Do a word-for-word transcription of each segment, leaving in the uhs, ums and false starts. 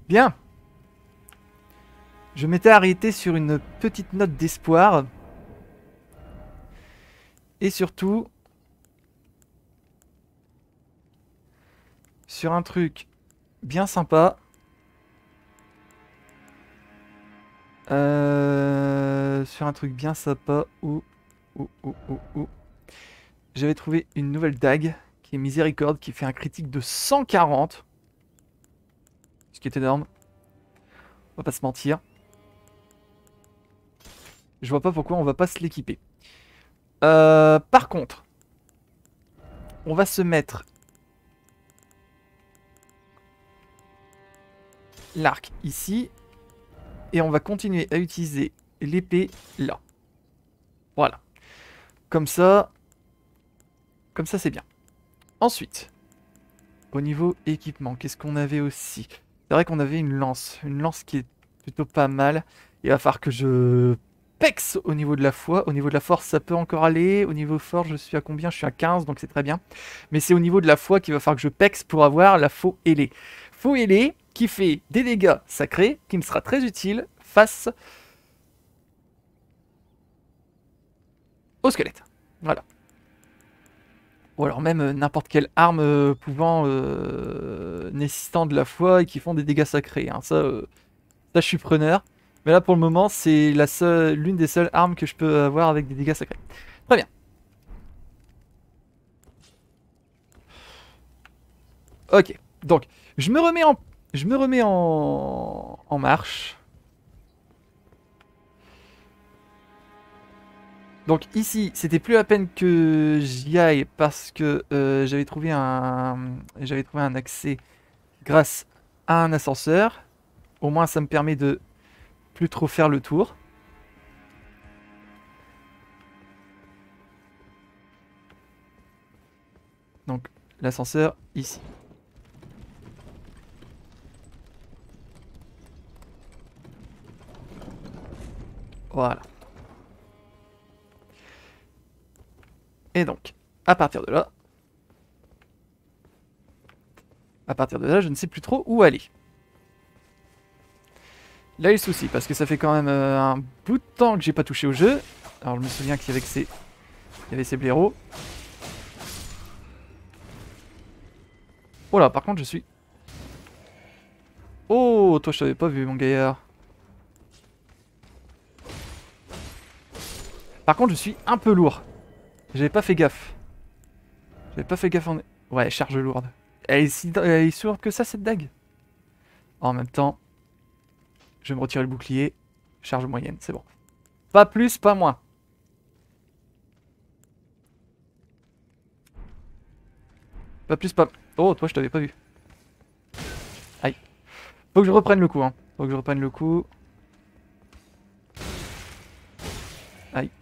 Bien. Je m'étais arrêté sur une petite note d'espoir. Et surtout... sur un truc bien sympa. Euh, sur un truc bien sympa où... où, où, où, où. J'avais trouvé une nouvelle dague qui est Miséricorde, qui fait un critique de cent quarante. Ce qui est énorme. On va pas se mentir. Je vois pas pourquoi on va pas se l'équiper. Euh, par contre, on va se mettre l'arc ici. Et on va continuer à utiliser l'épée là. Voilà. Comme ça, comme ça c'est bien. Ensuite, au niveau équipement, qu'est-ce qu'on avait aussi? C'est vrai qu'on avait une lance. Une lance qui est plutôt pas mal. Il va falloir que je pexe au niveau de la foi. Au niveau de la force, ça peut encore aller. Au niveau force, je suis à combien? Je suis à quinze, donc c'est très bien. Mais c'est au niveau de la foi qu'il va falloir que je pexe pour avoir la faux ailée. Faux ailée qui fait des dégâts sacrés, qui me sera très utile face au squelette. Voilà. Ou alors même euh, n'importe quelle arme euh, pouvant euh, nécessitant de la foi et qui font des dégâts sacrés. Hein. Ça, euh, ça, je suis preneur. Mais là, pour le moment, c'est la seule, l'une des seules armes que je peux avoir avec des dégâts sacrés. Très bien. Ok. Donc, je me remets en, je me remets en, en marche. Donc ici, c'était plus la peine que j'y aille parce que euh, j'avais trouvé un, j'avais trouvé un accès grâce à un ascenseur. Au moins, ça me permet de plus trop faire le tour. Donc l'ascenseur ici. Voilà. Et donc, à partir de là, à partir de là, je ne sais plus trop où aller. Là est le souci, parce que ça fait quand même euh, un bout de temps que j'ai pas touché au jeu. Alors je me souviens qu'il y avait que ces, il y avait ces blaireaux. Oh là, par contre, je suis... Oh, toi, je t'avais pas vu, mon gaillard. Par contre, je suis un peu lourd. J'avais pas fait gaffe. J'avais pas fait gaffe en... Ouais, charge lourde. Elle est si, elle est si lourde que ça, cette dague. En même temps, je vais me retirer le bouclier. Charge moyenne, c'est bon. Pas plus, pas moins. Pas plus, pas... Oh, toi, je t'avais pas vu. Aïe. Faut que je reprenne le coup, hein. Faut que je reprenne le coup. Aïe.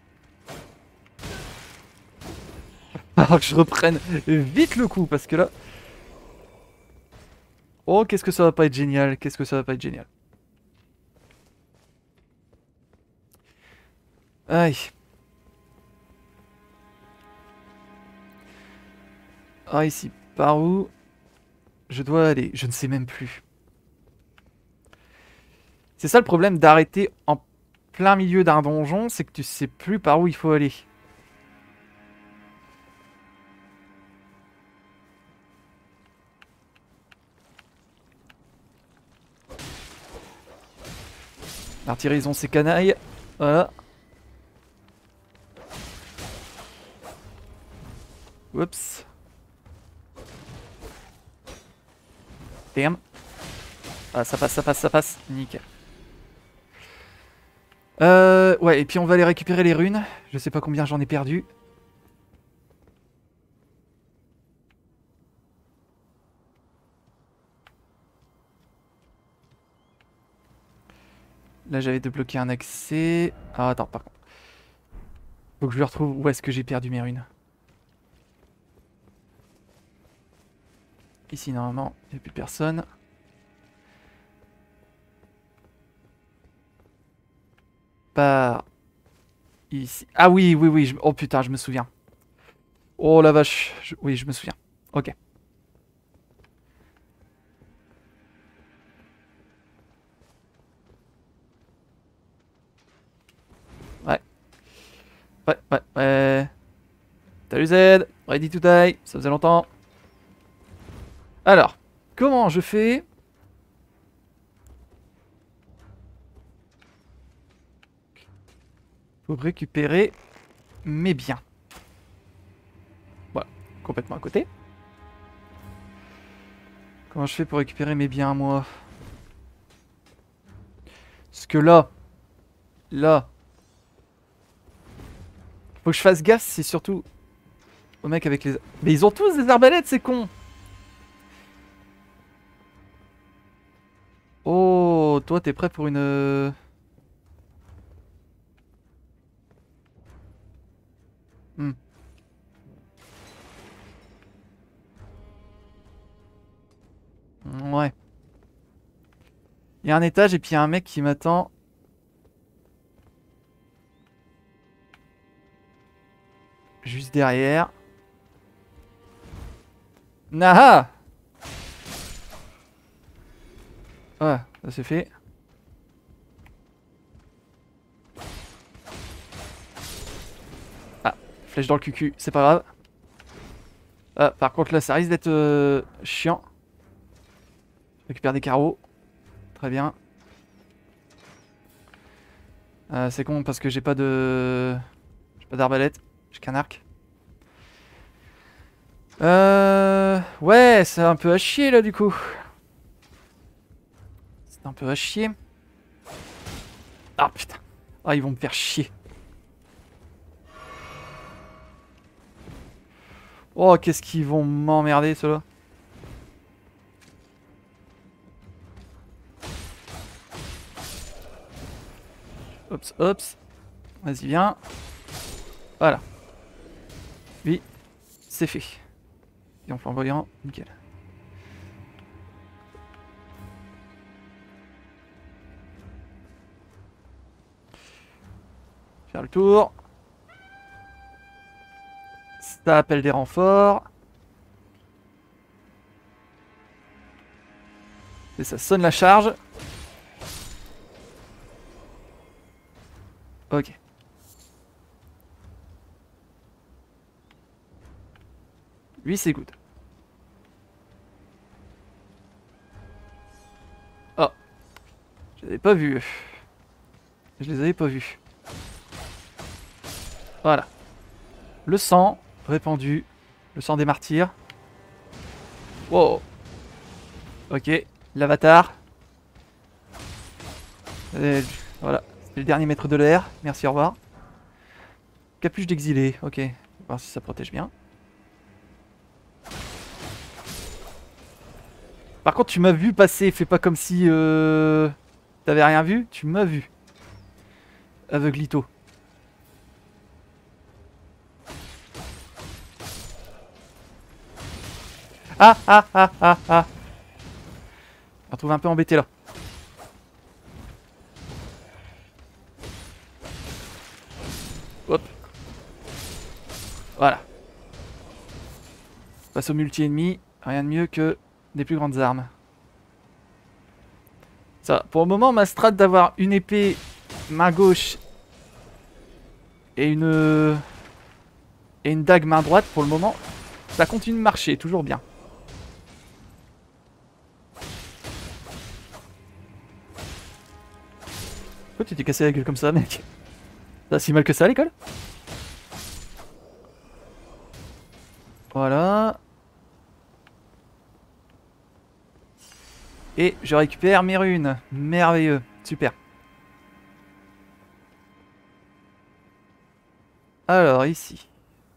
Alors que je reprenne vite le coup, parce que là... Oh, qu'est-ce que ça va pas être génial. Qu'est-ce que ça va pas être génial. Aïe. Ah, ici. Par où je dois aller? Je ne sais même plus. C'est ça le problème d'arrêter en plein milieu d'un donjon, c'est que tu sais plus par où il faut aller. L'artillerie, ils ont ses canailles. Voilà. Oups. Damn. Ah, ça passe, ça passe, ça passe. Nickel. Euh, ouais, et puis on va aller récupérer les runes. Je sais pas combien j'en ai perdu. Là, j'avais débloqué un accès. Ah, attends, par contre. Faut que je retrouve où est-ce que j'ai perdu mes runes. Ici, normalement, il n'y a plus personne. Par ici. Ah oui, oui, oui. Je... Oh putain, je me souviens. Oh la vache. Je... Oui, je me souviens. Ok. Ouais, ouais, ouais. Salut Z, ready to die, ça faisait longtemps. Alors, comment je fais pour récupérer mes biens? Voilà, complètement à côté. Comment je fais pour récupérer mes biens, moi? Parce que là, là, faut que je fasse gaffe, c'est surtout au mec avec les... Mais ils ont tous des arbalètes, c'est con. Oh, toi, t'es prêt pour une... Hmm. Ouais. Il y a un étage et puis il y a un mec qui m'attend. Juste derrière. Naha! Ouais, ça c'est fait. Ah, flèche dans le cucu, c'est pas grave. Ah, par contre là, ça risque d'être euh, chiant. Je récupère des carreaux. Très bien. Euh, c'est con parce que j'ai pas de... J'ai pas d'arbalète. J'ai qu'un arc. Euh... Ouais, c'est un peu à chier là du coup. C'est un peu à chier. Ah putain. Ah, ils vont me faire chier. Oh, qu'est-ce qu'ils vont m'emmerder ceux-là. Oups, oups. Vas-y, viens. Voilà. Oui, c'est fait. Et on flamboyant, nickel. Faire le tour. Ça appelle des renforts. Et ça sonne la charge. Ok. Lui, c'est good. Oh. Je les avais pas vus. Je les avais pas vus. Voilà. Le sang répandu. Le sang des martyrs. Wow. Ok. L'avatar. Et voilà. C'est le dernier maître de l'air. Merci, au revoir. Capuche d'exilé. Ok. On va voir si ça protège bien. Par contre, tu m'as vu passer. Fais pas comme si euh... t'avais rien vu. Tu m'as vu. Aveuglito. Ah ah ah ah ah. On va retrouver un peu embêté là. Hop. Voilà. Face au multi-ennemi, rien de mieux que des plus grandes armes. Ça, pour le moment, ma strat d'avoir une épée main gauche et une et une dague main droite, pour le moment, ça continue de marcher, toujours bien. Pourquoi tu t'es cassé la gueule comme ça, mec? T'as si mal que ça à l'école? Voilà. Et je récupère mes runes. Merveilleux. Super. Alors, ici.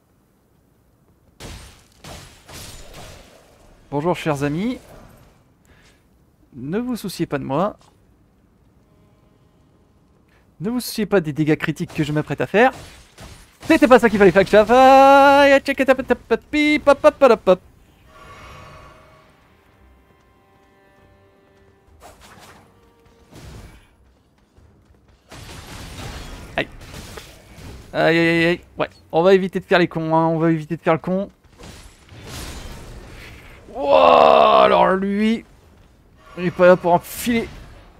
Bonjour, chers amis. Ne vous souciez pas de moi. Ne vous souciez pas des dégâts critiques que je m'apprête à faire. C'était pas ça qu'il fallait faire que je fasse. Check it up, up, up, pip, up, up, up, up. Aïe. Aïe, aïe, aïe, aïe. Ouais, on va éviter de faire les cons, hein. On va éviter de faire le con. Wow, alors lui, il est pas là pour enfiler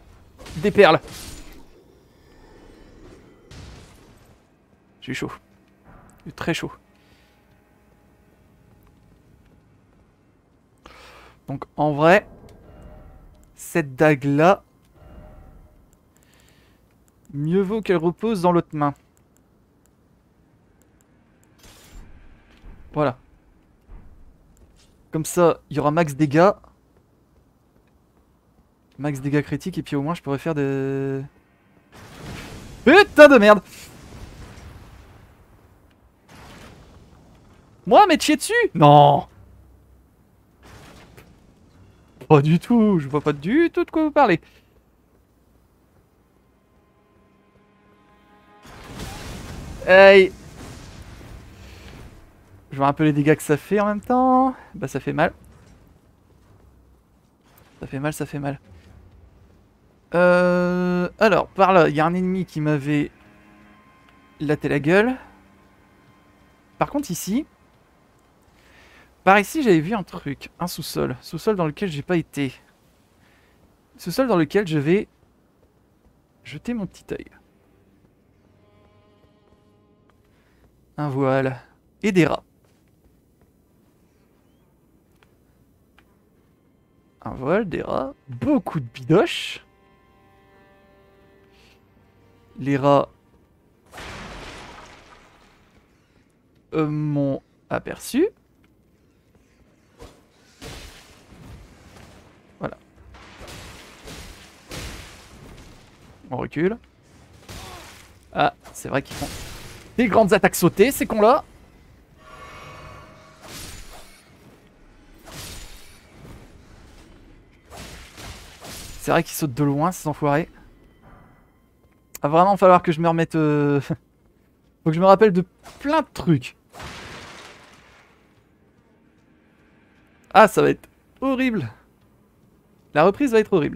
des perles. J'ai chaud. Du très chaud. Donc en vrai, cette dague-là, mieux vaut qu'elle repose dans l'autre main. Voilà. Comme ça, il y aura max dégâts. Max dégâts critiques, et puis au moins je pourrais faire des... Putain de merde! Moi, mais chier dessus? Non! Pas du tout, je vois pas du tout de quoi vous parlez. Hey! Je vois un peu les dégâts que ça fait en même temps. Bah ça fait mal. Ça fait mal, ça fait mal. Euh... Alors, par là, il y a un ennemi qui m'avait laté la gueule. Par contre, ici... Par ici, j'avais vu un truc. Un sous-sol. Sous-sol dans lequel j'ai pas été. Sous-sol dans lequel je vais jeter mon petit œil. Un voile. Et des rats. Un voile, des rats. Beaucoup de bidoches. Les rats euh, m'ont aperçu. Voilà. On recule. Ah, c'est vrai qu'ils font des grandes attaques sautées, ces cons-là. C'est vrai qu'ils sautent de loin, ces enfoirés. Va vraiment falloir que je me remette... Euh... Faut que je me rappelle de plein de trucs. Ah, ça va être horrible. La reprise va être horrible.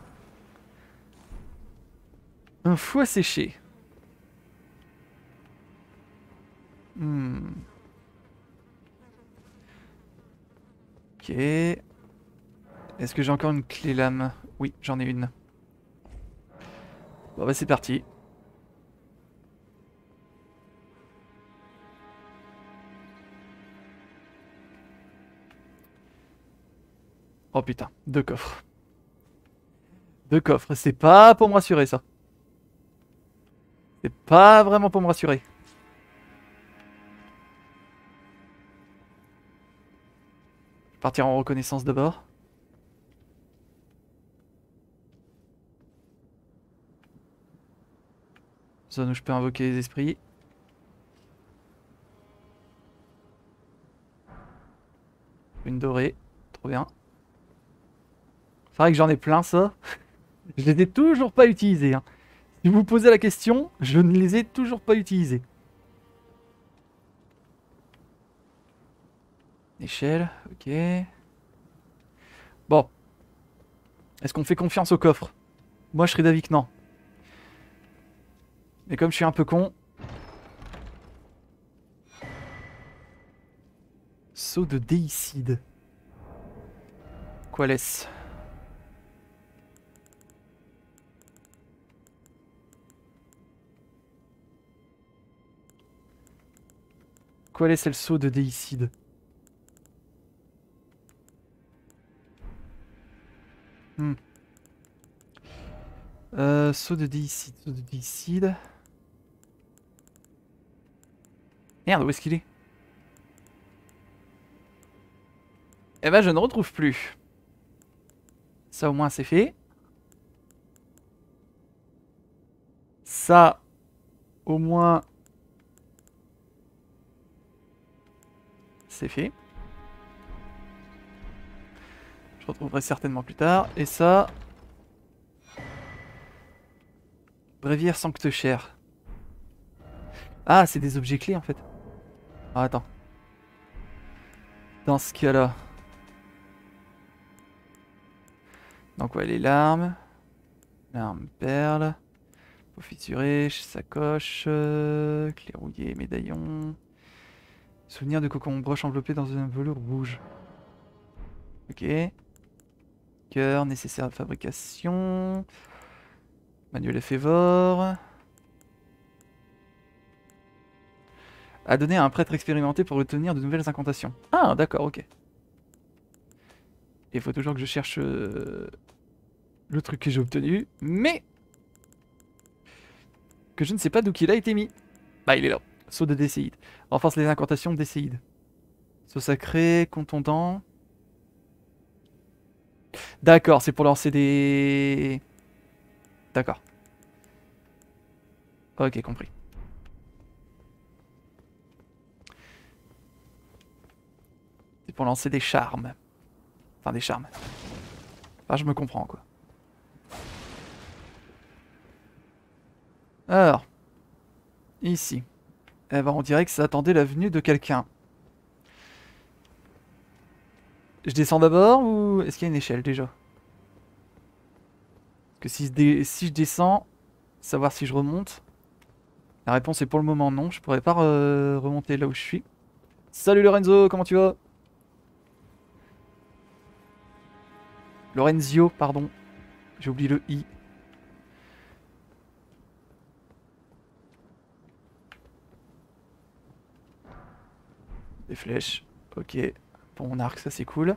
Un fou asséché. Hmm. Ok. Est-ce que j'ai encore une clé lame? Oui, j'en ai une. Bon bah c'est parti. Oh putain, deux coffres. Deux coffres, c'est pas pour me rassurer ça. C'est pas vraiment pour me rassurer. Je vais partir en reconnaissance d'abord. Zone où je peux invoquer les esprits. Une dorée, trop bien. C'est vrai que j'en ai plein ça. Je les ai toujours pas utilisés. Hein. Si vous vous posez la question, je ne les ai toujours pas utilisés. Échelle, ok. Bon. Est-ce qu'on fait confiance au coffre? Moi je serais d'avis que non. Mais comme je suis un peu con... Saut de déicide. Quoi laisse? Quoi laisse le saut de déicide? Hmm. Euh, saut de déicide, saut de déicide. Merde, où est-ce qu'il est? Eh ben, je ne retrouve plus. Ça, au moins, c'est fait. Ça, au moins, c'est fait. Je retrouverai certainement plus tard. Et ça... Bréviaire sancte-chère. Ah, c'est des objets clés, en fait. Ah, attends. Dans ce cas-là... Donc, ouais, les larmes. Larmes, perles. Peau fissurée, sacoche. Euh, clé rouillée, médaillon. Souvenir de cocon broche enveloppé dans un velours rouge. Ok. Cœur nécessaire à la fabrication. Manuel éphévore. à donner à un prêtre expérimenté pour obtenir de nouvelles incantations. Ah, d'accord, ok. Il faut toujours que je cherche euh, le truc que j'ai obtenu, mais que je ne sais pas d'où il a été mis. Bah, il est là. Saut de Décéide. Renforce les incantations de Décéide. Saut sacré, contondant. D'accord, c'est pour lancer des... D'accord. Ok, compris. C'est pour lancer des charmes. Enfin, des charmes. Enfin, je me comprends, quoi. Alors. Ici. Eh ben, on dirait que ça attendait la venue de quelqu'un. Je descends d'abord ou est-ce qu'il y a une échelle déjà? Parce que si je, dé... si je descends, savoir si je remonte. La réponse est pour le moment non. Je pourrais pas re... remonter là où je suis. Salut Lorenzo, comment tu vas? Lorenzio, pardon. J'ai oublié le i. Des flèches. Ok. Pour mon arc, ça c'est cool.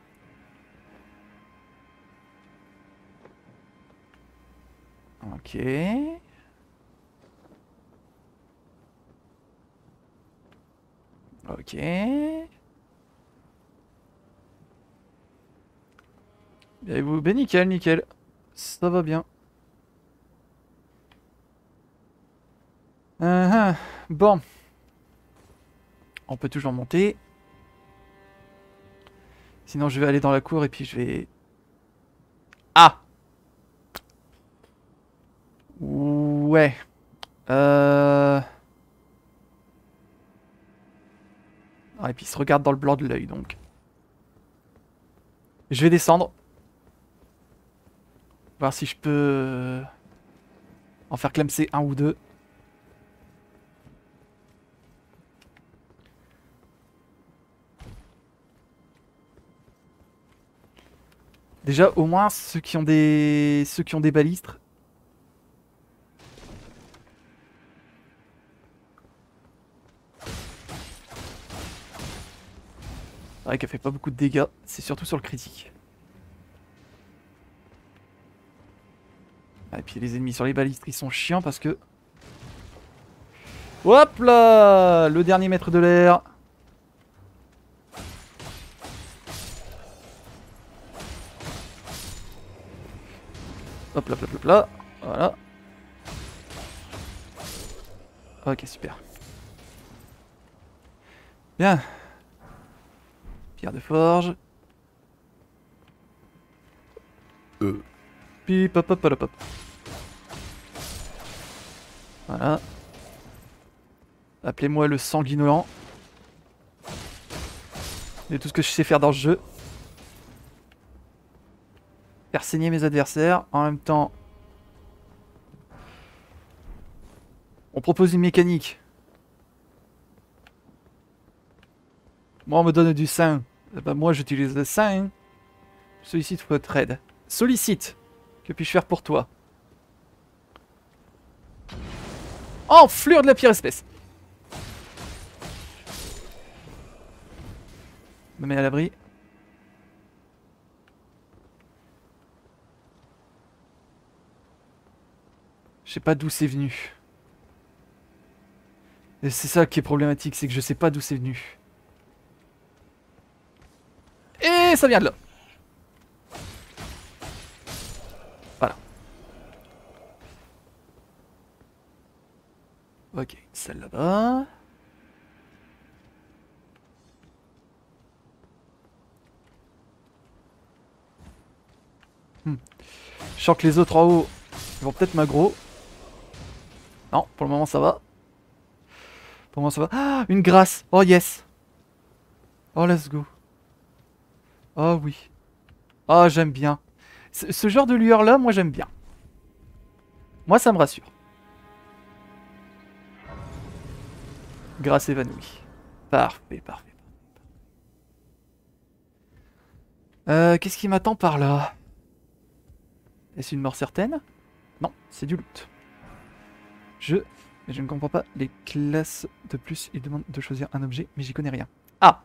Ok. Ok. Bien, vous, ben nickel, nickel. Ça va bien. Uh -huh. Bon. On peut toujours monter. Sinon, je vais aller dans la cour et puis je vais... Ah! Ouais. Euh... Ah, et puis il se regarde dans le blanc de l'œil, donc. Je vais descendre. Voir si je peux... en faire clamser un ou deux. Déjà, au moins, ceux qui ont des... Ceux qui ont des balistres. C'est vrai qu'elle fait pas beaucoup de dégâts. C'est surtout sur le critique. Ah, et puis les ennemis sur les balistres, ils sont chiants parce que... Hop là! Le dernier maître de l'air. Hop là, hop là, hop là. Voilà. Ok, super. Bien. Pierre de forge. Euh. Pip, hop, hop, hop, hop. Voilà. Appelez-moi le sanguinolent. C'est tout ce que je sais faire dans ce jeu. Faire saigner mes adversaires. En même temps... On propose une mécanique. Moi, on me donne du sang. Eh ben, moi, j'utilise le sang. Sollicite votre aide. Sollicite. Que puis-je faire pour toi? Enflure de la pire espèce. Me mets à l'abri. Je sais pas d'où c'est venu. Et c'est ça qui est problématique, c'est que je sais pas d'où c'est venu. Et ça vient de là. Voilà. Ok, celle là-bas. Hmm. Je sens que les autres en haut ils vont peut-être m'aggro. Non, pour le moment ça va. Pour le moment ça va. Ah, une grâce. Oh yes. Oh let's go. Oh oui. Oh j'aime bien. Ce, ce genre de lueur là, moi j'aime bien. Moi ça me rassure. Grâce évanouie. Parfait, parfait. Euh, qu'est-ce qui m'attend par là? Est-ce une mort certaine? Non, c'est du loot. Je Mais je ne comprends pas les classes de plus. Il demande de choisir un objet, mais j'y connais rien. Ah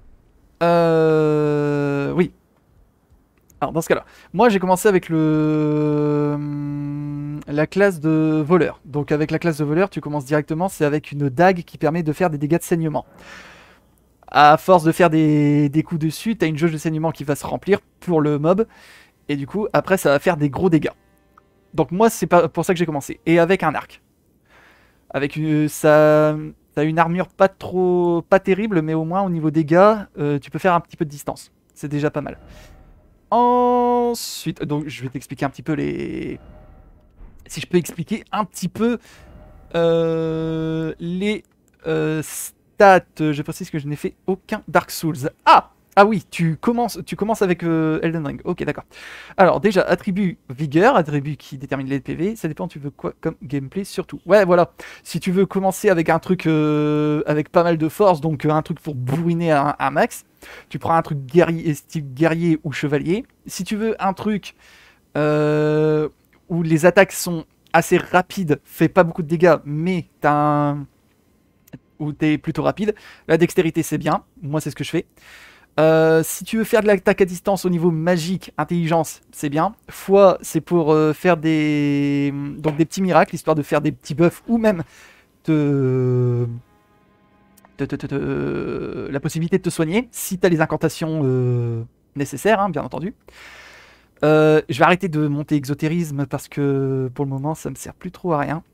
Euh... Oui. Alors dans ce cas-là, moi j'ai commencé avec le hum, la classe de voleur. Donc avec la classe de voleur, tu commences directement, c'est avec une dague qui permet de faire des dégâts de saignement. À force de faire des, des coups dessus, t'as une jauge de saignement qui va se remplir pour le mob. Et du coup, après ça va faire des gros dégâts. Donc moi c'est pas pour ça que j'ai commencé. Et avec un arc. Avec une, ça, t'as une armure pas trop, pas terrible, mais au moins au niveau dégâts, euh, tu peux faire un petit peu de distance. C'est déjà pas mal. Ensuite, donc je vais t'expliquer un petit peu les... Si je peux expliquer un petit peu euh, les euh, stats. Je précise que je n'ai fait aucun Dark Souls. Ah Ah oui, tu commences, tu commences avec euh, Elden Ring. Ok, d'accord. Alors déjà, attribut vigueur, attribut qui détermine les P V. Ça dépend, tu veux quoi comme gameplay surtout. Ouais, voilà. Si tu veux commencer avec un truc euh, avec pas mal de force, donc euh, un truc pour bourriner un, un max, tu prends un truc guerrier, style guerrier ou chevalier. Si tu veux un truc euh, où les attaques sont assez rapides, fait pas beaucoup de dégâts, mais t'as un... où t'es plutôt rapide, la dextérité c'est bien. Moi c'est ce que je fais. Euh, si tu veux faire de l'attaque à distance au niveau magique, intelligence, c'est bien. Foi, c'est pour euh, faire des donc des petits miracles, histoire de faire des petits buffs ou même de... de, de, de, de... la possibilité de te soigner si tu as les incantations euh, nécessaires, hein, bien entendu. Euh, je vais arrêter de monter exotérisme parce que pour le moment ça me sert plus trop à rien.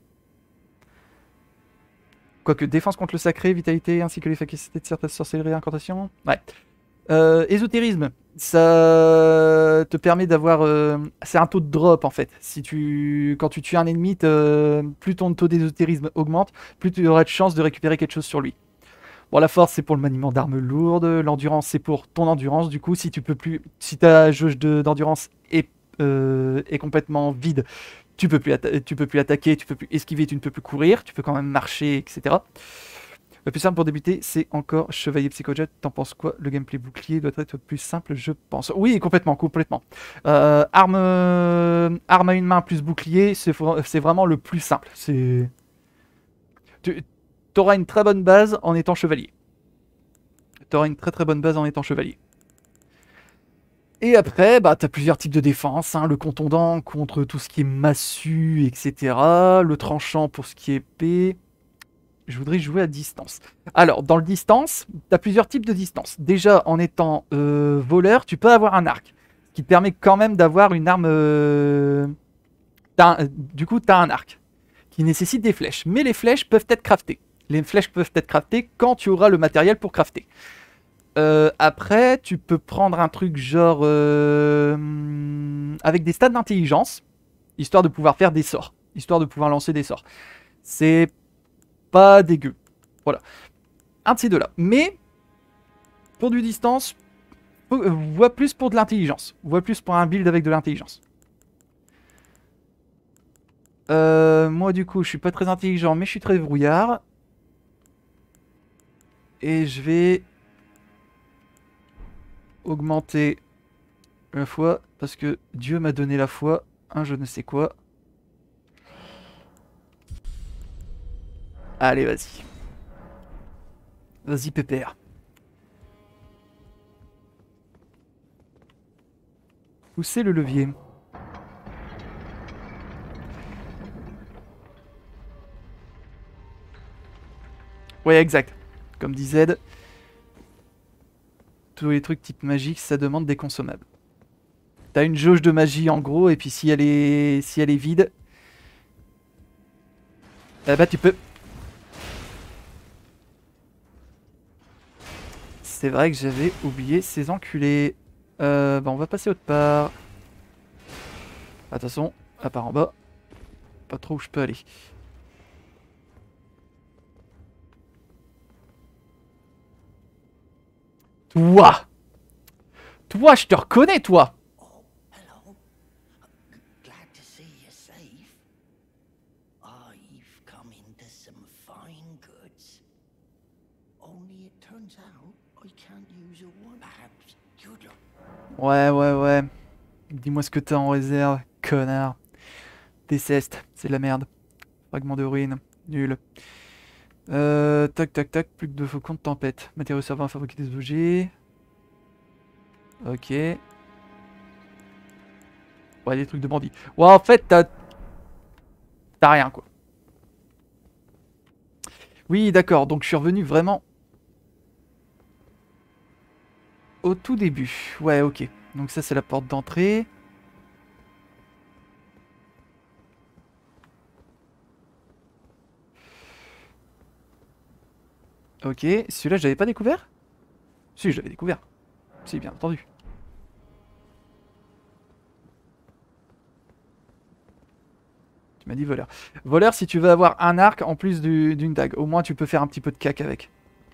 Quoique défense contre le sacré, vitalité ainsi que l'efficacité de certaines sorcelleries et incantations. Ouais. Euh, ésotérisme, ça te permet d'avoir... Euh, c'est un taux de drop en fait. Si tu, quand tu tues un ennemi, plus ton taux d'ésotérisme augmente, plus tu auras de chances de récupérer quelque chose sur lui. Bon, la force c'est pour le maniement d'armes lourdes, l'endurance c'est pour ton endurance. Du coup, si tu peux plus, si ta jauge d'endurance est, euh, est complètement vide, tu peux plus, tu peux plus attaquer, tu peux plus esquiver, tu ne peux plus courir, tu peux quand même marcher, et cetera. Le plus simple pour débuter, c'est encore Chevalier Psychojet. T'en penses quoi? Le gameplay bouclier doit être plus simple, je pense. Oui, complètement, complètement. Euh, arme, euh, arme à une main plus bouclier, c'est vraiment le plus simple. C'est... Tu auras une très bonne base en étant chevalier. Tu auras une très très bonne base en étant chevalier. Et après, bah, tu as plusieurs types de défense. Hein, le contondant contre tout ce qui est massue, et cetera. Le tranchant pour ce qui est épée. Je voudrais jouer à distance. Alors, dans le distance, tu as plusieurs types de distance. Déjà, en étant euh, voleur, tu peux avoir un arc. Ce qui te permet quand même d'avoir une arme... Euh... Un... Du coup, tu as un arc qui nécessite des flèches. Mais les flèches peuvent être craftées. Les flèches peuvent être craftées quand tu auras le matériel pour crafter. Euh, après, tu peux prendre un truc genre... Euh... avec des stats d'intelligence, histoire de pouvoir faire des sorts. Histoire de pouvoir lancer des sorts. C'est... pas dégueu. Voilà. Un de ces deux-là. Mais, pour du distance, euh, vois plus pour de l'intelligence. Vois plus pour un build avec de l'intelligence. Euh, moi, du coup, je suis pas très intelligent, mais je suis très brouillard. Et je vais augmenter la foi, parce que Dieu m'a donné la foi. Un je ne sais quoi. Allez, vas-y. Vas-y, pépère. Poussez le levier. Ouais, exact. Comme dit Z, tous les trucs type magique, ça demande des consommables. T'as une jauge de magie en gros, et puis si elle est, si elle est vide, eh bah tu peux... C'est vrai que j'avais oublié ces enculés. Euh, bah on va passer autre part. Attention, à part en bas. Pas trop où je peux aller. Toi Toi, je te reconnais, toi. Oh, hello. Glad to see you're safe. I've come into some fine goods. Only it turns out I can't use a one. Perhaps you'd look. Ouais, ouais, ouais. Dis-moi ce que t'as en réserve, connard. Déceste, c'est de la merde. Fragment de ruine. Nul. Euh, tac, tac, tac. Plus que deux faucons de tempête. Matériaux servant à fabriquer des objets. Ok. Ouais, des trucs de bandits. Ouais, en fait, t'as... T'as rien, quoi. Oui, d'accord. Donc, je suis revenu vraiment... au tout début. Ouais, ok. Donc ça, c'est la porte d'entrée. Ok. Celui-là, je l'avais pas découvert? Si, je l'avais découvert. Si, bien entendu. Tu m'as dit voleur. Voleur, si tu veux avoir un arc en plus du- d'une dague. Au moins, tu peux faire un petit peu de cac avec.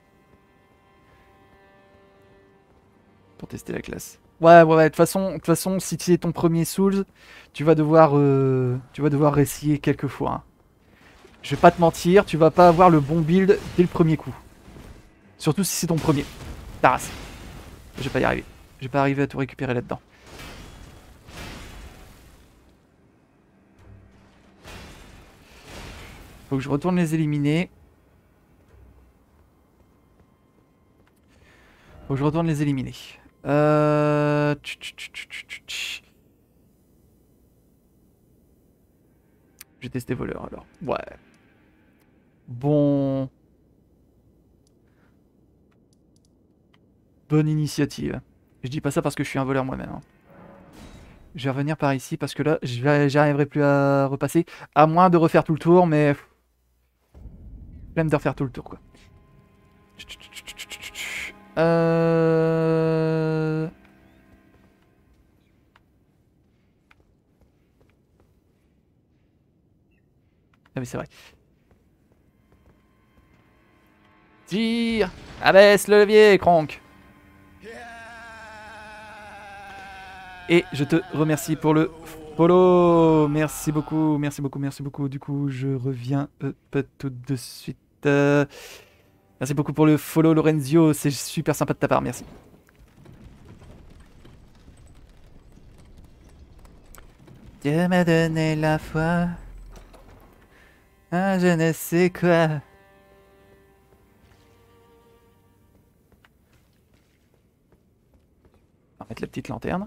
Pour tester la classe. Ouais, ouais, ouais. De toute façon, de toute façon, si c'est ton premier Souls, tu vas devoir, euh, tu vas devoir essayer quelques fois, hein. Je vais pas te mentir, tu vas pas avoir le bon build dès le premier coup. Surtout si c'est ton premier. Ta race. Je vais pas y arriver. Je vais pas arriver à tout récupérer là-dedans. Faut que je retourne les éliminer. Faut que je retourne les éliminer. Euh... tch, tch, tch, tch, tch, tch. J'ai testé voleur alors. Ouais. Bon. Bonne initiative. Je dis pas ça parce que je suis un voleur moi-même, hein. Je vais revenir par ici parce que là, je vais- j'arriverai plus à repasser. À moins de refaire tout le tour, mais... Flemme de refaire tout le tour, quoi. Euh... Ah oui, c'est vrai. Tire! Abaisse le levier, Kronk! Et je te remercie pour le follow. Merci beaucoup, merci beaucoup, merci beaucoup. Du coup, je reviens euh, pas tout de suite. Euh, merci beaucoup pour le follow, Lorenzio. C'est super sympa de ta part, merci. Dieu m'a donné la foi. Ah, je ne sais quoi. On va mettre la petite lanterne.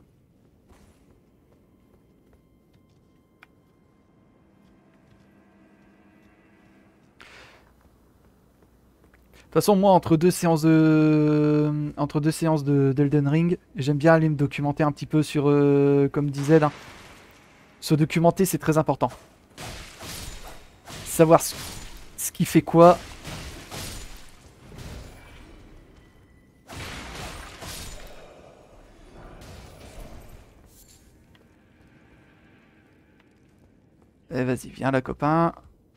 De toute façon, moi, entre deux séances de, entre deux séances de d'Elden Ring, j'aime bien aller me documenter un petit peu sur, euh, comme disait, hein. Se documenter, c'est très important. Savoir ce, ce qui fait quoi. Eh, vas-y, viens là, copain.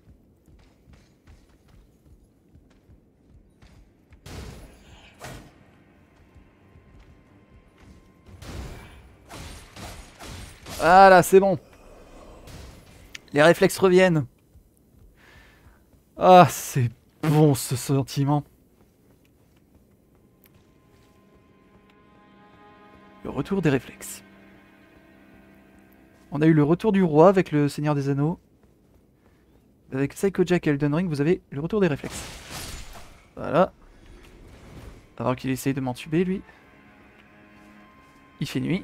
Voilà, c'est bon. Les réflexes reviennent. Ah, c'est bon ce sentiment. Le retour des réflexes. On a eu le retour du roi avec le Seigneur des Anneaux. Avec Psycho Jack et Elden Ring, vous avez le retour des réflexes. Voilà. Alors qu'il essaye de m'entuber, lui. Il fait nuit.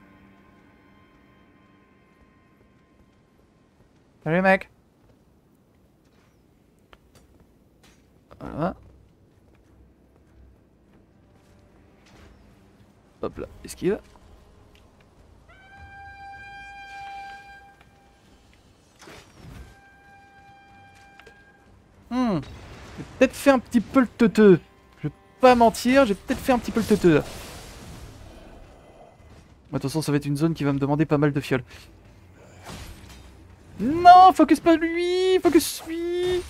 Salut, mec. Voilà. Hop là, esquive. Hmm. J'ai peut-être fait un petit peu le teuteux. Je vais pas mentir, j'ai peut-être fait un petit peu le teuteux. Là. De toute façon, ça va être une zone qui va me demander pas mal de fioles. Non, focus pas lui, focus lui.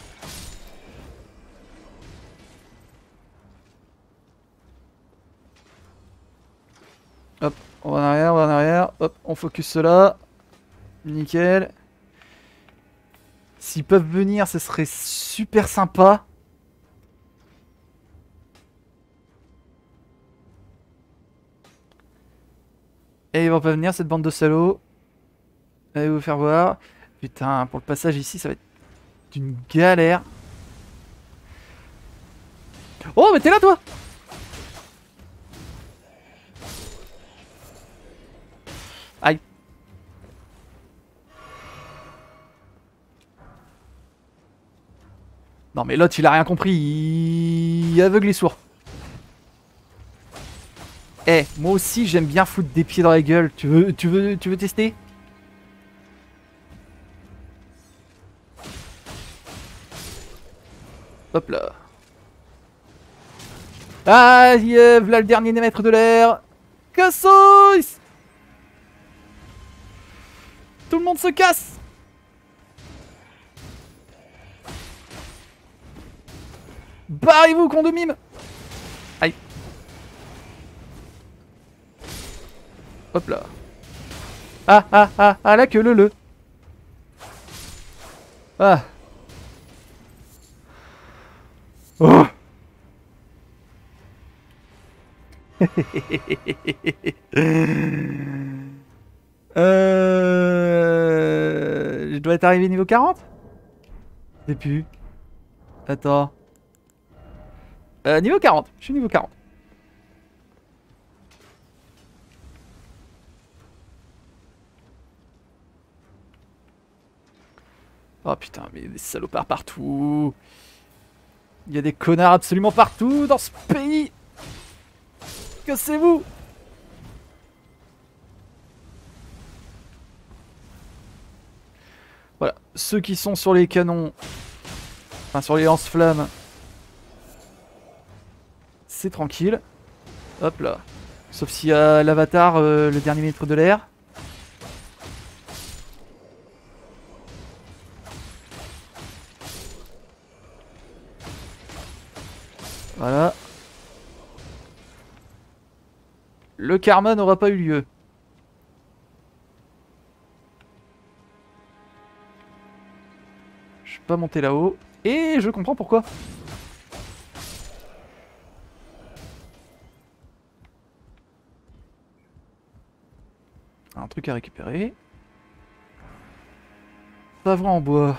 Hop, on va en arrière, on va en arrière. Hop, on focus cela. Nickel. S'ils peuvent venir, ce serait super sympa. Et ils vont pas venir, cette bande de salauds. Allez vous faire voir. Putain, pour le passage ici, ça va être d'une galère. Oh, mais t'es là, toi! Aïe. Non, mais l'autre, il a rien compris. Il est aveugle et sourd. Eh, moi aussi, j'aime bien foutre des pieds dans la gueule. Tu veux, tu veux, tu veux tester? Hop là. Ah, yeah, voilà le dernier maître de l'air. Cassos! Tout le monde se casse! Barrez-vous, con de mime! Aïe. Hop là. Ah, ah, ah, ah, la queue, le le. Ah. Oh. euh... Je dois être arrivé niveau quarante? Je sais plus. Attends. Euh, niveau quarante. Je suis niveau quarante. Oh putain, mais des salopards partout. Il y a des connards absolument partout dans ce pays. Cassez-vous! Voilà, ceux qui sont sur les canons, enfin sur les lance-flammes, c'est tranquille. Hop là. Sauf s'il y a l'avatar, euh, le dernier maître de l'air. Voilà. Le karma n'aura pas eu lieu. Je peux pas monter là-haut. Et je comprends pourquoi. Un truc à récupérer. Pavron en bois.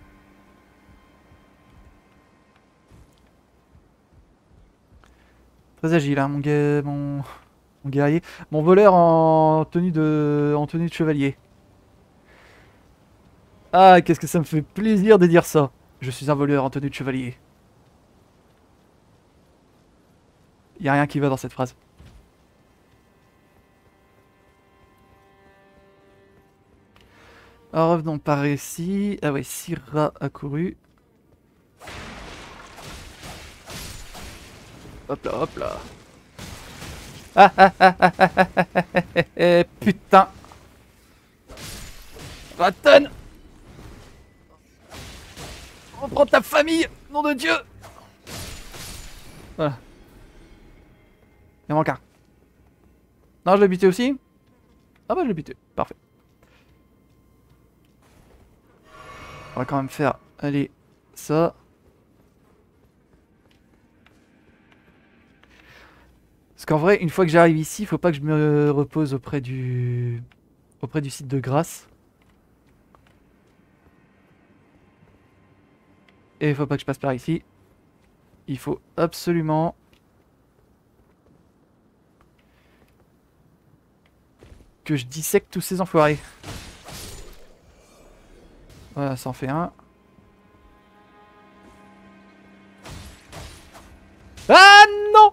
Très agile, hein, mon, ga... mon... mon guerrier. Mon voleur en tenue de, en tenue de chevalier. Ah, qu'est-ce que ça me fait plaisir de dire ça. Je suis un voleur en tenue de chevalier. Y a rien qui va dans cette phrase. Alors revenons par ici. Ah ouais, Syrah a couru. Hop là, hop là. Ah ah ah ah ah ah ah ah ah ah, putain. Raton. Reprends ta famille, nom de Dieu. Voilà. Il en manque un. Non, je l'ai buté aussi. Ah bah je l'ai buté, parfait. On va quand même faire, allez, ça. Parce qu'en vrai, une fois que j'arrive ici, il faut pas que je me repose auprès du... auprès du site de Grasse. Et il faut pas que je passe par ici. Il faut absolument... que je dissecte tous ces enfoirés. Voilà, ça en fait un. Ah non!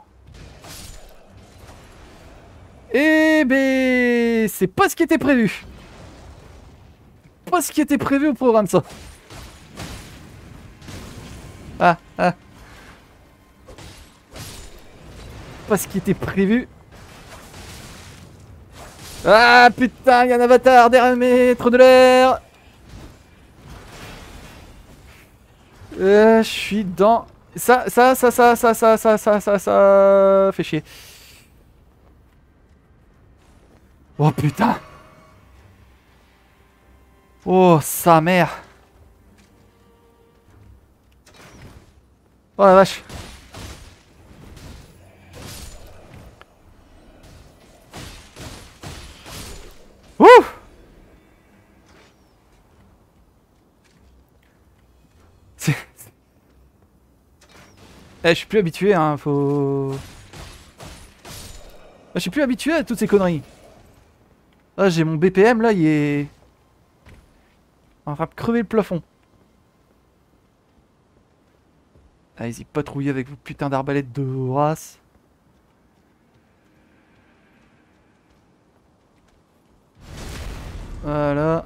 Eh ben, c'est pas ce qui était prévu. Pas ce qui était prévu au programme, ça. Ah, ah. Pas ce qui était prévu. Ah putain, il y a un avatar derrière le maître de l'air. Euh, je suis dans... Ça, ça, ça, ça, ça, ça, ça, ça, ça, ça... fait chier. Oh putain. Oh, sa mère. Oh la vache. Ouh. Eh, je suis plus habitué, hein, faut... Ah, je suis plus habitué à toutes ces conneries. Ah, j'ai mon B P M, là, il est... en train de crever le plafond. Allez-y, patrouillez avec vos putains d'arbalètes de race. Voilà.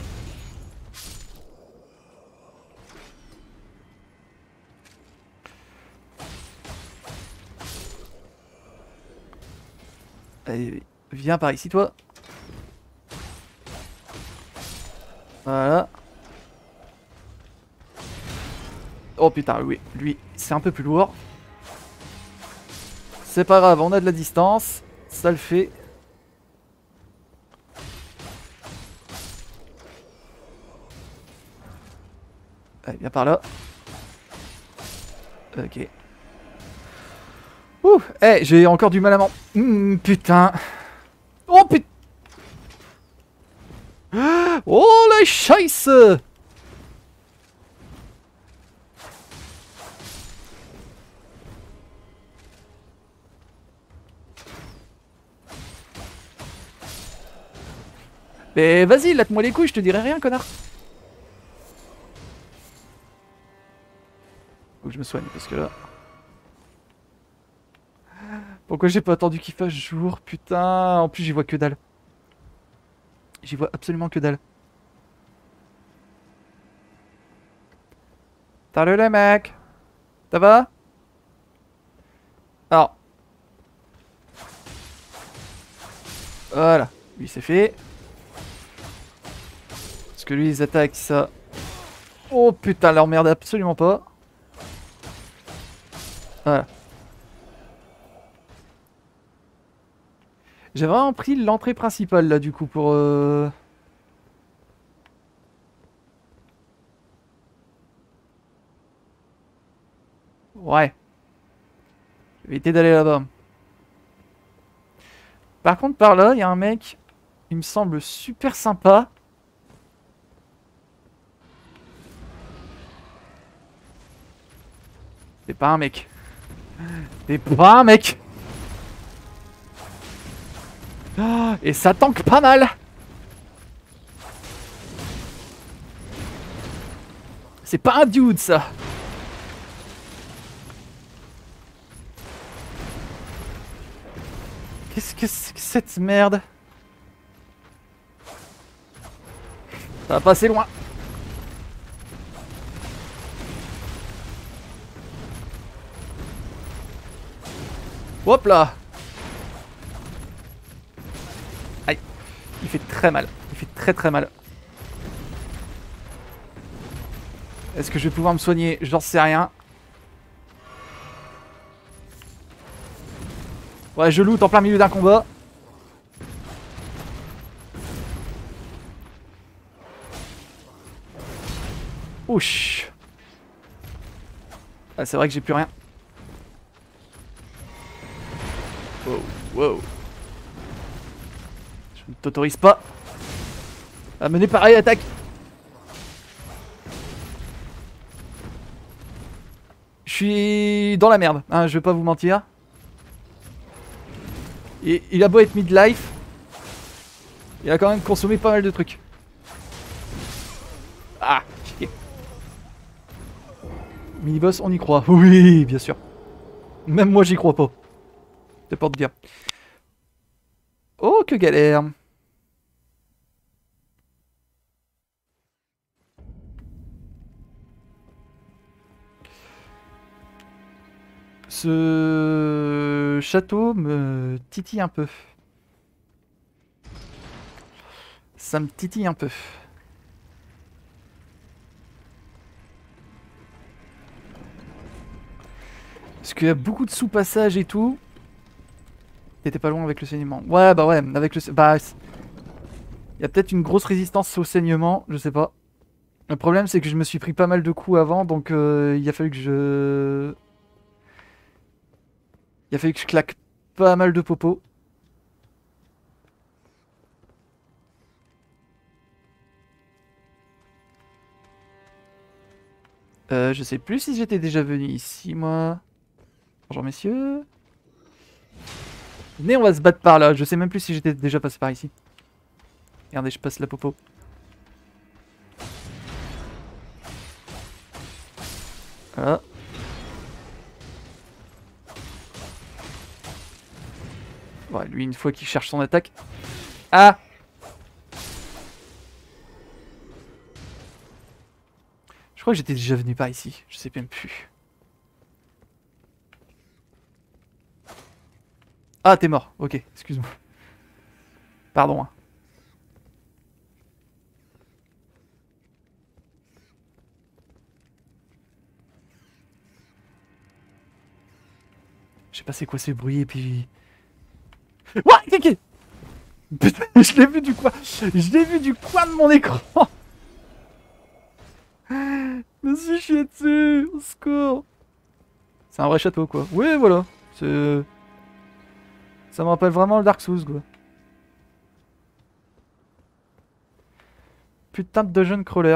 Allez, viens par ici, toi. Voilà. Oh putain, oui, lui, c'est un peu plus lourd. C'est pas grave, on a de la distance. Ça le fait. Allez, viens par là. Ok. Ouh, eh, hey, j'ai encore du mal à m'en... Mmh, putain. Oh putain. Oh la scheisse. Mais vas-y, lâche-moi les couilles, je te dirai rien, connard. Faut que je me soigne, parce que là... Pourquoi j'ai pas attendu qu'il fasse jour, putain. En plus, j'y vois que dalle. J'y vois absolument que dalle. Salut les mecs. Ça va? Alors. Voilà. Lui, c'est fait. Parce que lui, ils attaquent ça. Oh putain, leur merde absolument pas. Voilà. J'ai vraiment pris l'entrée principale là du coup pour... Euh... Ouais. Je vais éviter d'aller là-bas. Par contre par là, il y a un mec, il me semble super sympa. C'est pas un mec. C'est pas un mec. Oh, et ça tank pas mal. C'est pas un dude ça. Qu'est-ce que c'est que cette merde? Ça va passer loin. Hop là. Aïe. Il fait très mal. Il fait très très mal. Est-ce que je vais pouvoir me soigner? J'en sais rien. Ouais, je loot en plein milieu d'un combat. Ouch. Ah, c'est vrai que j'ai plus rien. Wow, wow. Je ne t'autorise pas à mener pareille attaque. Je suis dans la merde, hein, je vais pas vous mentir. Et il a beau être midlife, il a quand même consommé pas mal de trucs. Ah, chier. Mini-boss, on y croit. Oui, bien sûr. Même moi, j'y crois pas. C'est pas te dire. Oh, que galère. Ce château me titille un peu. Ça me titille un peu. Parce qu'il y a beaucoup de sous-passages et tout. T'étais pas loin avec le saignement. Ouais, bah ouais, avec le... Bah... Il y a peut-être une grosse résistance au saignement, je sais pas. Le problème, c'est que je me suis pris pas mal de coups avant, donc euh, il a fallu que je... Il a fallu que je claque pas mal de popos. Euh, je sais plus si j'étais déjà venu ici, moi. Bonjour messieurs. Venez, on va se battre par là. Je sais même plus si j'étais déjà passé par ici. Regardez, je passe la popo. Voilà. Ouais, lui, une fois qu'il cherche son attaque. Ah! Je crois que j'étais déjà venu par ici. Je sais même plus. Ah, t'es mort. Ok, excuse-moi. Pardon. Hein. Je sais pas c'est quoi ce bruit et puis... Ouah, ok. Putain, je l'ai vu du coin. Je l'ai vu du coin de mon écran. Je me suis chié dessus. Au secours. C'est un vrai château quoi. Oui, voilà. C'est... Ça me rappelle vraiment le Dark Souls quoi. Putain de dungeon crawler.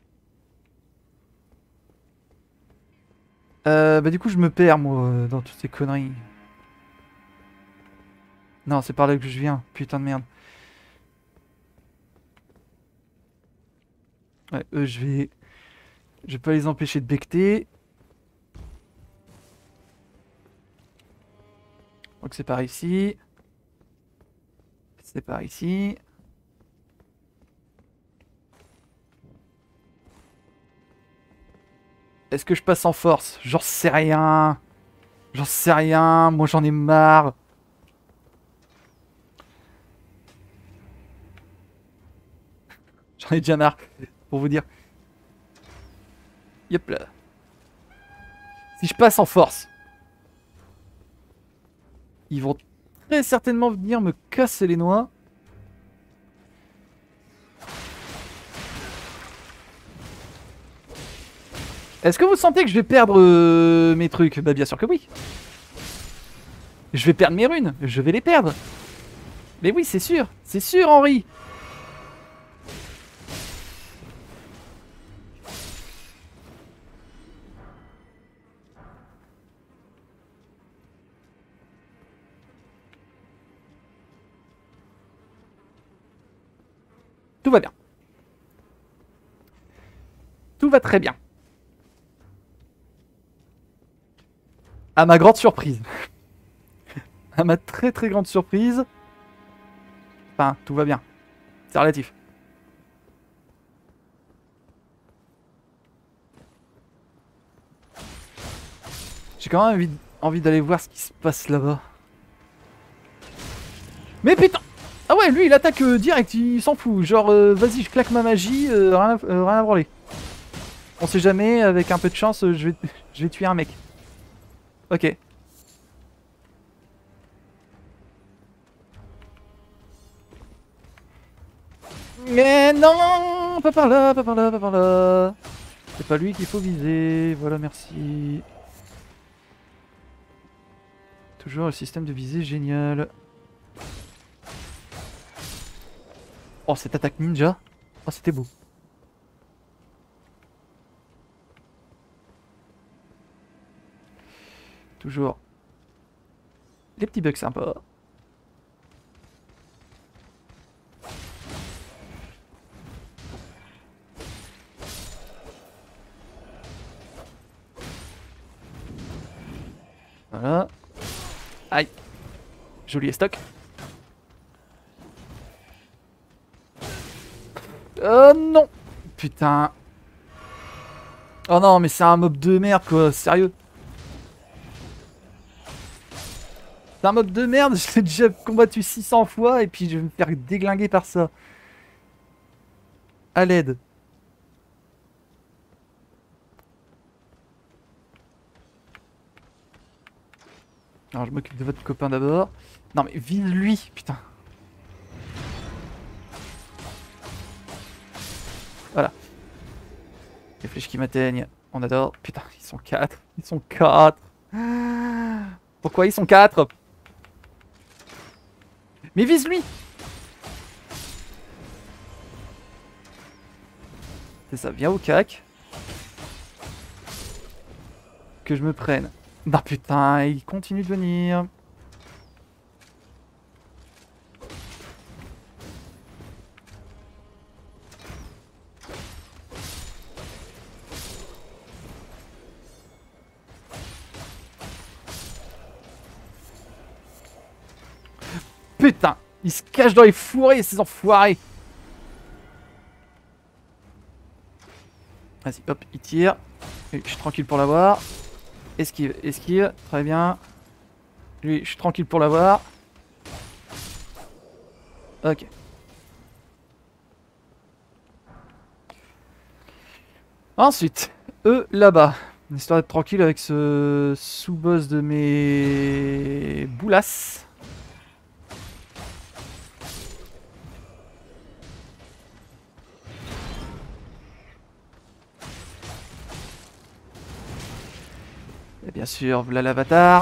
Euh, bah du coup je me perds moi dans toutes ces conneries. Non, c'est par là que je viens. Putain de merde. Ouais, eux, je vais... Je vais pas les empêcher de becter. Donc c'est par ici. C'est par ici. Est-ce que je passe en force? J'en sais rien. J'en sais rien. Moi j'en ai marre. J'en ai déjà marre. Pour vous dire. Yep là. Si je passe en force, ils vont très certainement venir me casser les noix. Est-ce que vous sentez que je vais perdre euh, mes trucs? Bah bien sûr que oui. Je vais perdre mes runes. Je vais les perdre. Mais oui, c'est sûr. C'est sûr, Henri. Tout va bien. Tout va très bien. À ma grande surprise. À ma très très grande surprise. Enfin, tout va bien. C'est relatif. J'ai quand même envie, envie d'aller voir ce qui se passe là-bas. Mais putain! Ah ouais, lui il attaque euh, direct, il s'en fout. Genre, euh, vas-y, je claque ma magie, euh, rien, à, euh, rien à branler. On sait jamais, avec un peu de chance, euh, je, vais, je vais tuer un mec. Ok. Mais non! Pas par là, pas par là, pas par là. C'est pas lui qu'il faut viser. Voilà, merci. Toujours le système de visée génial. Oh, cette attaque ninja. Oh, c'était beau. Toujours les petits bugs sympas. Voilà. Aïe. Joli stock. Oh non. Putain. Oh non, mais c'est un mob de merde quoi, sérieux. C'est un mob de merde, je l'ai déjà combattu six cents fois et puis je vais me faire déglinguer par ça. À l'aide. Alors je m'occupe de votre copain d'abord. Non mais vise lui, putain. Voilà. Les flèches qui m'atteignent, on adore. Putain, ils sont quatre. Ils sont quatre. Pourquoi ils sont quatre? Mais vise lui. C'est ça, viens au cac. Que je me prenne Non putain, il continue de venir. Putain, il se cache dans les fourrés, ces enfoirés. Vas-y, hop, il tire. Lui, je suis tranquille pour l'avoir. Esquive, esquive, très bien. Lui, je suis tranquille pour l'avoir. Ok. Ensuite, eux là-bas. Histoire d'être tranquille avec ce sous-boss de mes boulasses. Et bien sûr, voilà l'avatar.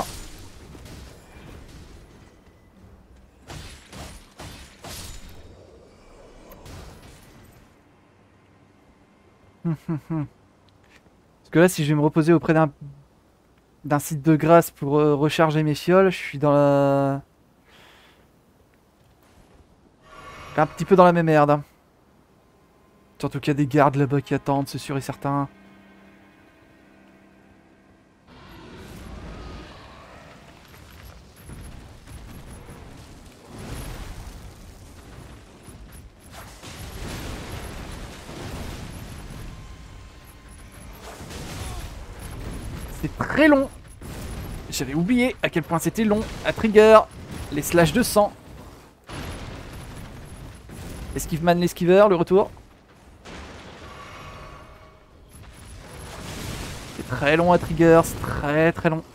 Parce que là, si je vais me reposer auprès d'un d'un site de grâce pour euh, recharger mes fioles, je suis dans la... un petit peu dans la même merde. Hein. Surtout qu'il y a des gardes là-bas qui attendent, c'est sûr et certain. C'est très long. J'avais oublié à quel point c'était long à trigger. Les slash de sang. Esquive-man l'esquiveur, le retour. C'est très long à trigger, c'est très très long.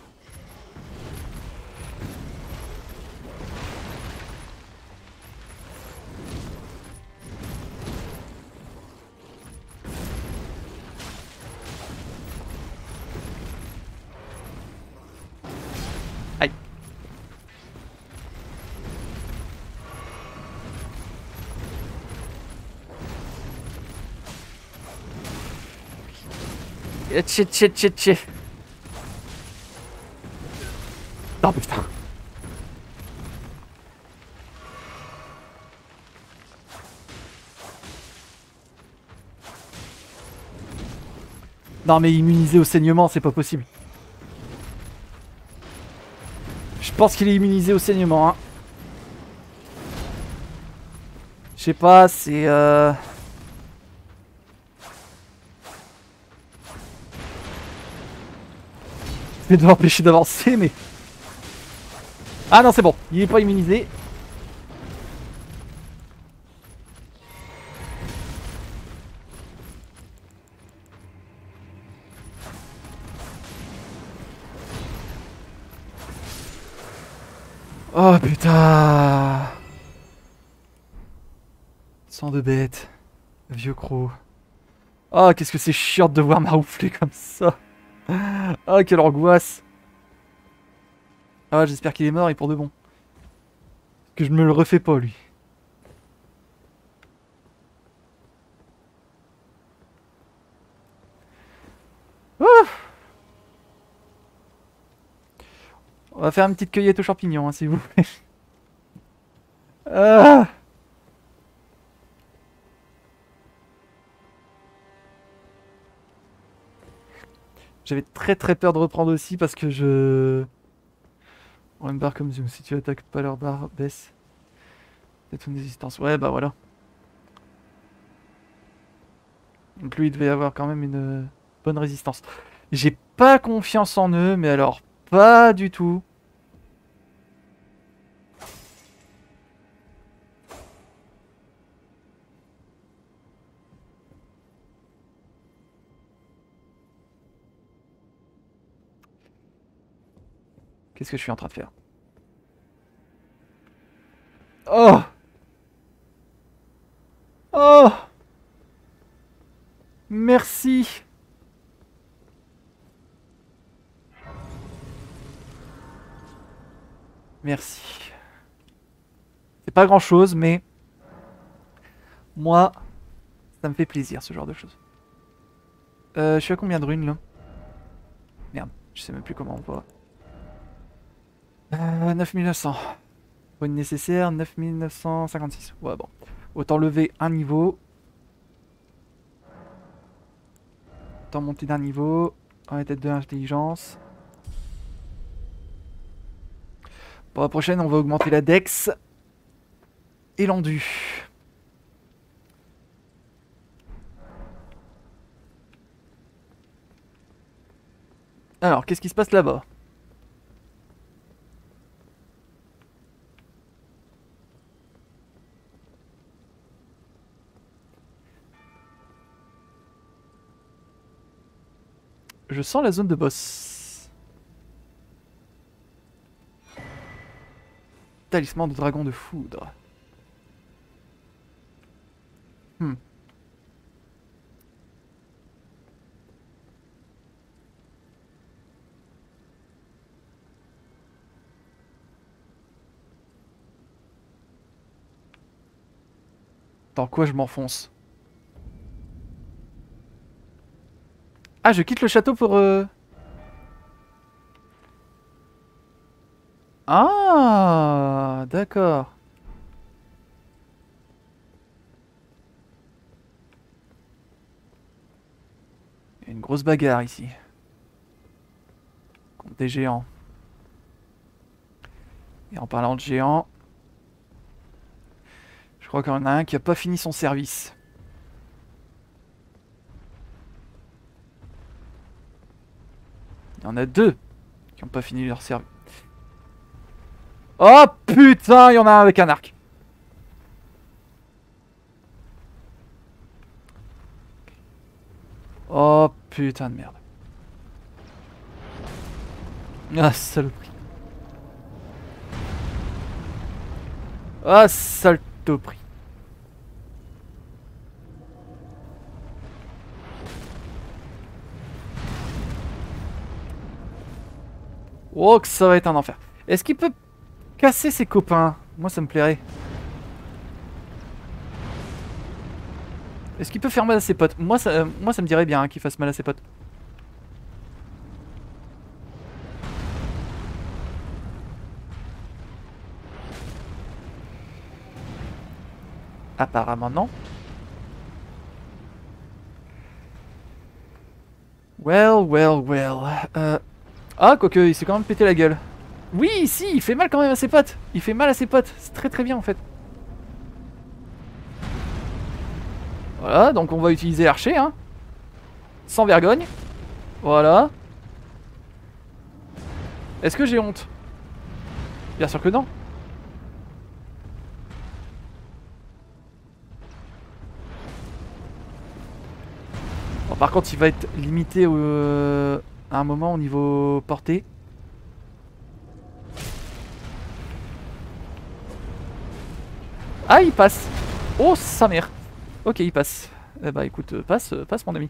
Aïe. Tché tché tché tché. Oh putain. Non mais immunisé au saignement, c'est pas possible. Je pense qu'il est immunisé au saignement. Hein. Je sais pas, c'est... Euh... C'est de l'empêcher d'avancer, mais... Ah non, c'est bon, il est pas immunisé. Oh putain. Sang de bête. Vieux croc. Oh, qu'est-ce que c'est chiant de devoir m'aroufler comme ça. Oh, quelle angoisse. Ah, j'espère qu'il est mort et pour de bon. Que je me le refais pas, lui. Ouf. On va faire une petite cueillette aux champignons, hein, s'il vous plaît. Ah. J'avais très très peur de reprendre aussi parce que je... One bar comme zoom, si tu attaques pas leur barre, baisse. C'est une résistance. Ouais, bah voilà. Donc lui, il devait avoir quand même une bonne résistance. J'ai pas confiance en eux, mais alors pas du tout. Qu'est-ce que je suis en train de faire? Oh! Oh! Merci! Merci. C'est pas grand-chose, mais... Moi, ça me fait plaisir, ce genre de choses. Euh, je suis à combien de runes, là? Merde, je sais même plus comment on voit. Euh, neuf mille neuf cents. Pour une nécessaire, neuf mille neuf cent cinquante-six. Ouais, bon. Autant lever un niveau. Autant monter d'un niveau. On est tête de l'intelligence. Pour la prochaine, on va augmenter la dex. Et l'endu. Alors, qu'est-ce qui se passe là-bas? Je sens la zone de boss. Talisman de dragon de foudre. Hmm. Dans quoi je m'enfonce? Ah, je quitte le château pour... Euh... Ah, d'accord. Il y a une grosse bagarre ici. Contre des géants. Et en parlant de géants... Je crois qu'il y en a un qui a pas fini son service. Il y en a deux qui n'ont pas fini leur service. Oh putain, il y en a un avec un arc. Oh putain de merde. Ah saloperie. Ah saloperie. Oh que ça va être un enfer. Est-ce qu'il peut casser ses copains? Moi ça me plairait. Est-ce qu'il peut faire mal à ses potes? Moi ça, euh, moi, ça me dirait bien hein, qu'il fasse mal à ses potes. Apparemment non. Well, well, well. Euh... Ah, quoique, il s'est quand même pété la gueule. Oui, si, il fait mal quand même à ses potes. Il fait mal à ses potes. C'est très très bien en fait. Voilà, donc on va utiliser l'archer, hein. Sans vergogne. Voilà. Est-ce que j'ai honte? Bien sûr que non. Bon, par contre, il va être limité euh, à un moment au niveau portée. Ah, il passe. Oh, sa mère. Ok, il passe. Eh bah écoute, passe, passe mon ami.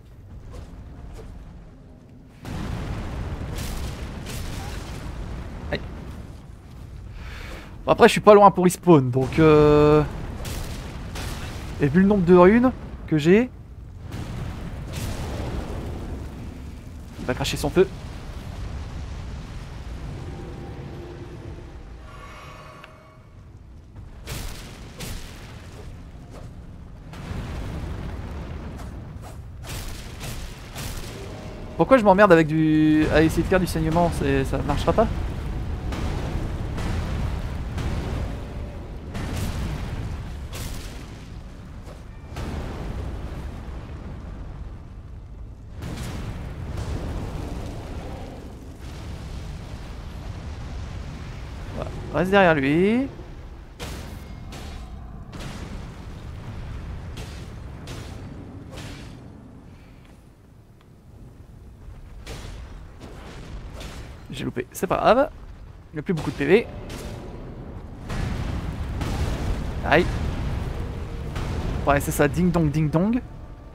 Aïe. Bon, après, je suis pas loin pour respawn, donc... Euh... Et vu le nombre de runes que j'ai... Il va cracher son feu. Pourquoi je m'emmerde avec du... à essayer de faire du saignement? Ça marchera pas? Voilà. Reste derrière lui. J'ai loupé, c'est pas grave. Il n'y a plus beaucoup de P V. Aïe. Ouais, c'est ça, ding dong, ding dong.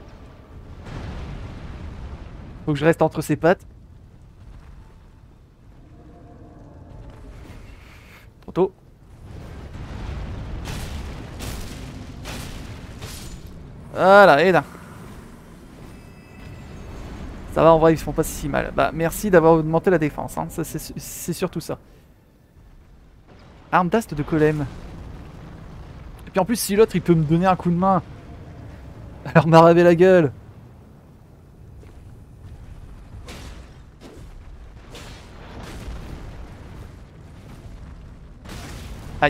Faut que je reste entre ses pattes. Trop tôt. Voilà, et là. Ça va, en vrai, ils se font pas si mal. Bah, merci d'avoir augmenté la défense, hein. C'est surtout ça. Arme d'ast de golem. Et puis en plus, si l'autre il peut me donner un coup de main, alors m'a ravé la gueule. Aïe.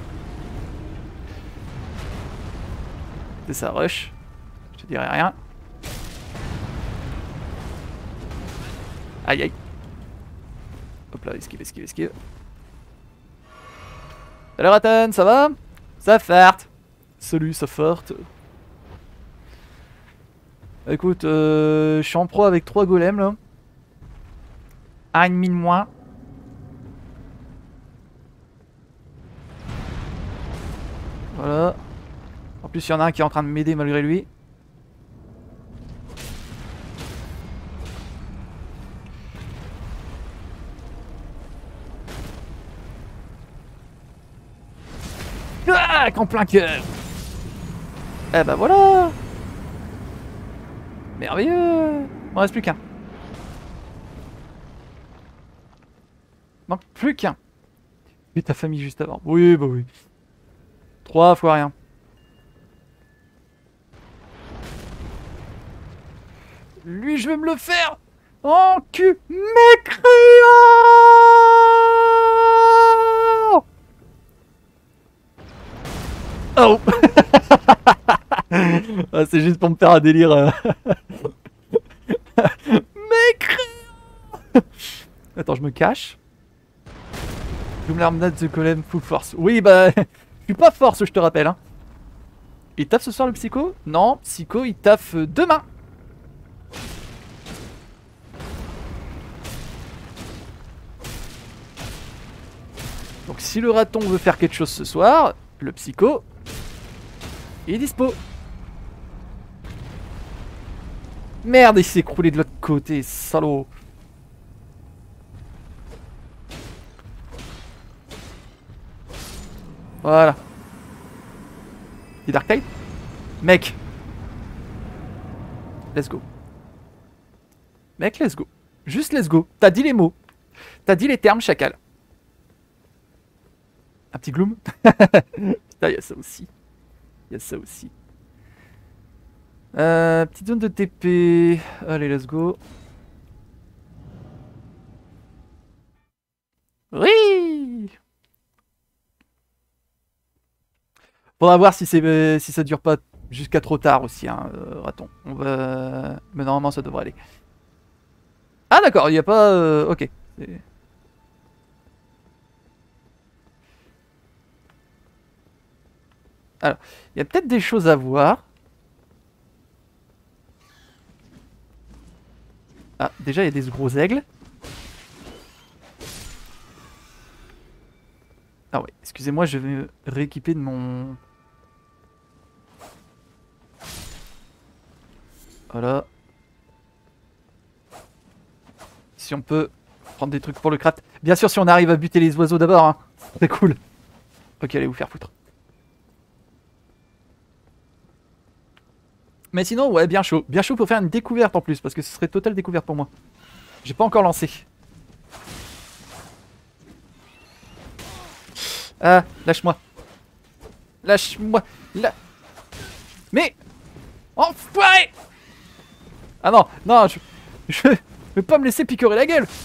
C'est ça, rush. Je te dirai rien. Aïe aïe. Hop là, esquive, esquive, esquive. Salut Ratten, ça va? Ça farte. Salut, ça farte. Écoute, euh, je suis en pro avec trois golems là. Un ennemi de moins. Voilà. En plus, il y en a un qui est en train de m'aider malgré lui. Ah, en plein cœur. Eh bah voilà. Merveilleux. Il m'en reste plus qu'un. Manque plus qu'un. Et ta famille juste avant. Oui, bah oui. Trois fois rien. Lui, je vais me le faire en cul, mécréant. Oh. Ah, c'est juste pour me faire un délire. Euh... mécréant. Attends, je me cache. J'ouvre l'arme de golem full force. Oui, bah, je suis pas force, je te rappelle. Hein. Il taffe ce soir le psycho? Non, psycho, il taffe demain. Donc si le raton veut faire quelque chose ce soir, le psycho, il est dispo. Merde, il s'est écroulé de l'autre côté, salaud. Voilà. Et Dark Tide? Mec. Let's go. Mec, let's go. Juste let's go. T'as dit les mots. T'as dit les termes, chacal. Un petit gloom. Putain, y'a ça aussi. Y'a ça aussi. Euh, petite zone de T P. Allez, let's go. Oui. Faudra voir si, c'est, si ça dure pas jusqu'à trop tard aussi, hein, euh, raton. On va... Mais normalement, ça devrait aller. Ah d'accord, il n'y a pas... Euh... Ok. Alors, il y a peut-être des choses à voir. Ah, déjà, il y a des gros aigles. Ah ouais, excusez-moi, je vais me rééquiper de mon... Voilà. Si on peut prendre des trucs pour le craft. Bien sûr, si on arrive à buter les oiseaux d'abord, hein. C'est cool. Ok, allez vous faire foutre. Mais sinon, ouais, bien chaud. Bien chaud pour faire une découverte en plus, parce que ce serait totale découverte pour moi. J'ai pas encore lancé. Ah, lâche-moi. Lâche-moi. La... Mais... Enfoiré. Ah non, non, je... Je vais pas me laisser picorer la gueule.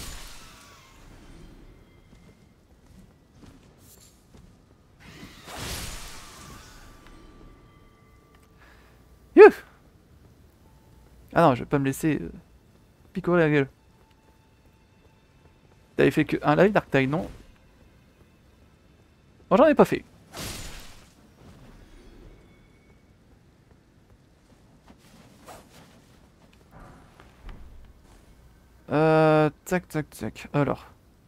Youh. Ah non, je vais pas me laisser euh, picorer la gueule. T'avais fait que un live Dark Tide, non? Moi j'en ai pas fait. Euh, tac, tac, tac. Alors.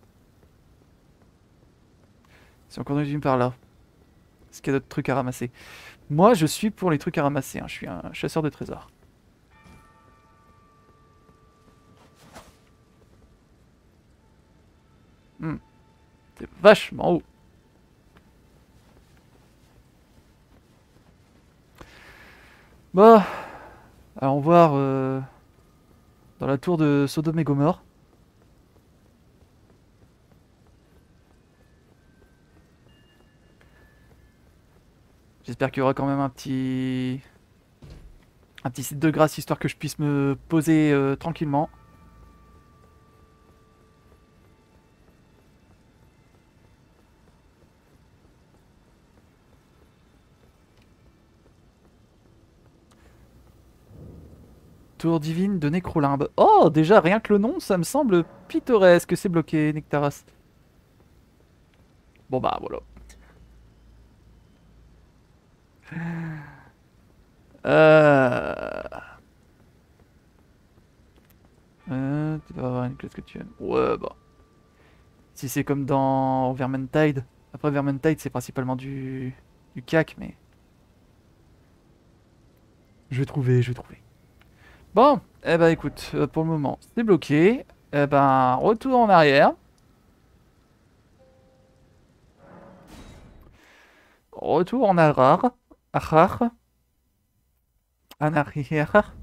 Si on continue par là. Est-ce qu'il y a d'autres trucs à ramasser? Moi, je suis pour les trucs à ramasser. Hein. Je suis un chasseur de trésors. Hmm. C'est vachement haut. Bon. Allons voir euh, dans la tour de Sodome et Gomorre. J'espère qu'il y aura quand même un petit... Un petit site de grâce, histoire que je puisse me poser euh, tranquillement. Tour divine de Nécrolimbe. Oh, déjà, rien que le nom, ça me semble pittoresque. C'est bloqué, Nectaras. Bon bah, voilà. Euh... euh, tu dois avoir une classe que tu aimes. Ouais, bah. Si c'est comme dans Vermintide. Après, Vermintide, c'est principalement du... du cac, mais... Je vais trouver, je vais trouver. Bon, eh ben écoute, euh, pour le moment, c'est bloqué. Eh ben, retour en arrière. Retour en arrière. Arrière. En arrière.